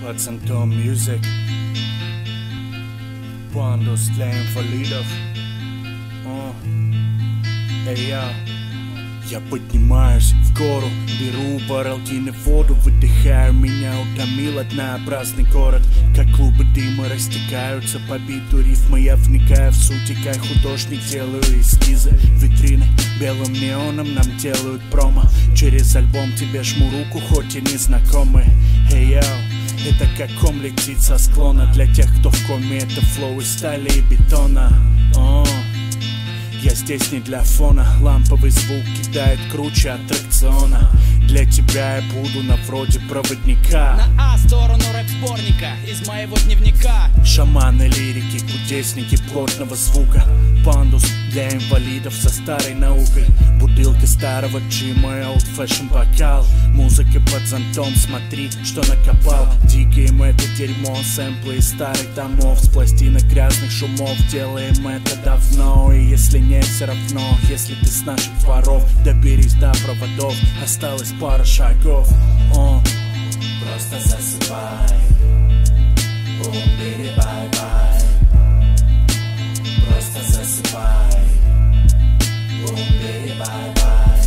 Пацантом Music, Пандус для инвалидов. Эй, я поднимаюсь в гору, беру баралгин и воду, выдыхаю, меня утомил однообразный город. Как клубы дыма растекаются по биту рифмы, я вникаю в суть, как художник делаю эскизы. Витрины белым неоном нам делают промо. Через альбом тебе жму руку, хоть и незнакомые. Эй, это как ком летит со склона. Для тех, кто в коме, это флоу из стали и бетона. Я здесь не для фона, ламповый звук кидает круче аттракциона. Для тебя я буду на вроде проводника. На А сторону рэп-сборника из моего дневника. Шаманы лирики, кудесники плотного звука. Пандус для инвалидов со старой наукой. Бутылка старого джима и олд-фэшн бокал. Музыка под зонтом, смотри, что накопал. Дикаем это дерьмо, сэмплы из старых домов. С пластинок грязных шумов делаем это давно. И если не все равно, если ты с наших дворов, доберись до проводов, осталось пара шагов. Просто засыпай, бум-бири бай-бай. Просто засыпай, бум-бири бай-бай.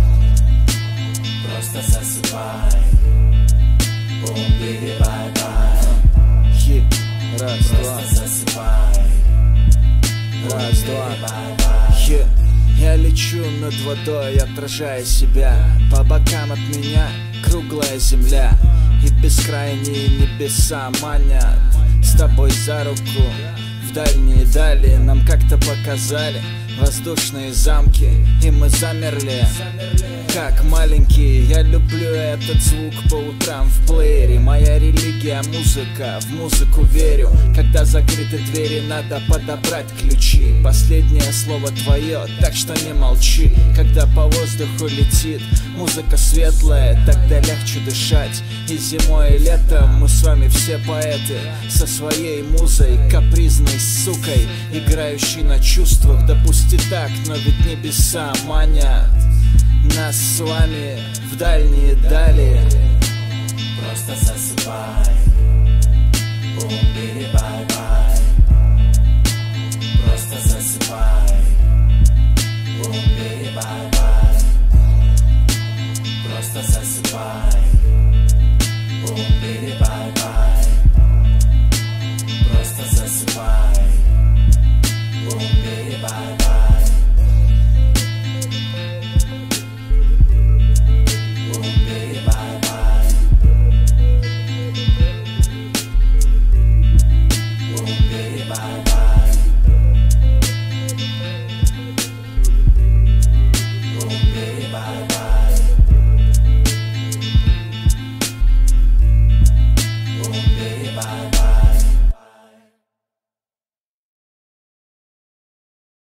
Просто засыпай, бум-бири бай-бай. Хит, раз, два. Просто засыпай, Раз, два. Хит. Я лечу над водой, отражая себя. По бокам от меня круглая земля и бескрайние небеса манят. С тобой за руку в дальние дали. Нам как-то показали воздушные замки, и мы замерли, как маленькие. Я люблю этот звук по утрам в плеере. Моя религия музыка, в музыку верю. Когда закрыты двери, надо подобрать ключи. Последнее слово твое, так что не молчи. Когда по воздуху летит музыка светлая, тогда легче дышать. И зимой, и летом мы с вами все поэты, со своей музой, капризной сукой, играющей на чувствах. Допусти так, но ведь небеса манят нас с вами в дальние дали. Просто засыпай, бум-бири